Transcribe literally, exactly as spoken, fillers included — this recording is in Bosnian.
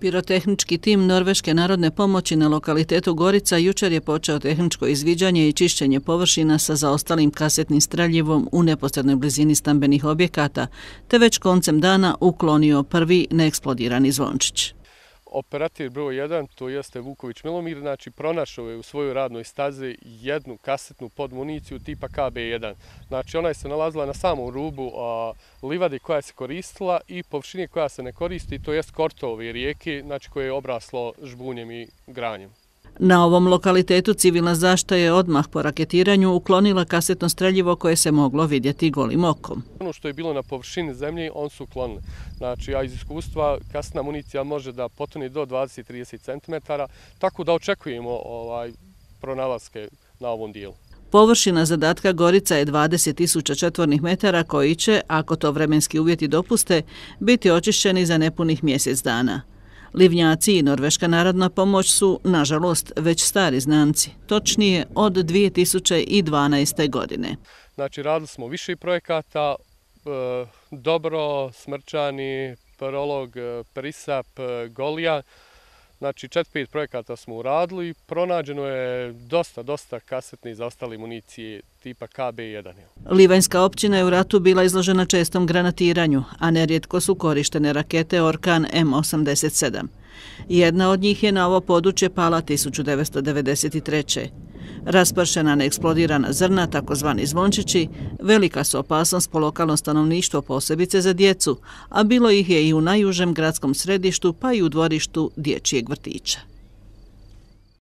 Pirotehnički tim Norveške narodne pomoći na lokalitetu Gorica jučer je počeo tehničko izviđanje i čišćenje površina sa zaostalim kasetnim streljivom u neposrednoj blizini stambenih objekata, te već koncem dana uklonio prvi neeksplodirani zvončić. Operativ broj jedan, to jeste Vuković Milomir, znači pronašao je u svojoj radnoj stazi jednu kasetnu podmuniciju tipa K B jedan. Znači ona je se nalazila na samom rubu a, livade koja se koristila i površine koja se ne koristi, to jest kortove rijeke, znači koje je obraslo žbunjem i granjem. Na ovom lokalitetu civilna zaštita je odmah po raketiranju uklonila kasetno streljivo koje se moglo vidjeti golim okom. Ono što je bilo na površini zemlje, on su uklonili. Znači, a iz iskustva kasetna municija može da potone do dvadeset do trideset centimetara, tako da očekujemo ovaj, pronalaske na ovom dijelu. Površina zadatka Gorica je dvadeset tisuća četvornih metara koji će, ako to vremenski uvjeti dopuste, biti očišćeni za nepunih mjesec dana. Livnjaci i Norveška narodna pomoć su, nažalost, već stari znanci, točnije od dvije tisuće dvanaeste. godine. Znači, radili smo više projekata, e, Dobro, Smrčani, Prolog, Prisap, Golija. Znači, četiri pet projekata smo uradili, pronađeno je dosta, dosta kasetne i zaostale municije tipa K B jedan. Livanjska općina je u ratu bila izložena čestom granatiranju, a nerijetko su korištene rakete Orkan M osamdeset sedam. Jedna od njih je na ovo područje pala tisuću devetsto devedeset treće. Raspršena neeksplodirana zrna, takozvani zvončići, velika su opasnost po lokalno stanovništvo, posebice za djecu, a bilo ih je i u najužem gradskom središtu pa i u dvorištu dječjeg vrtića.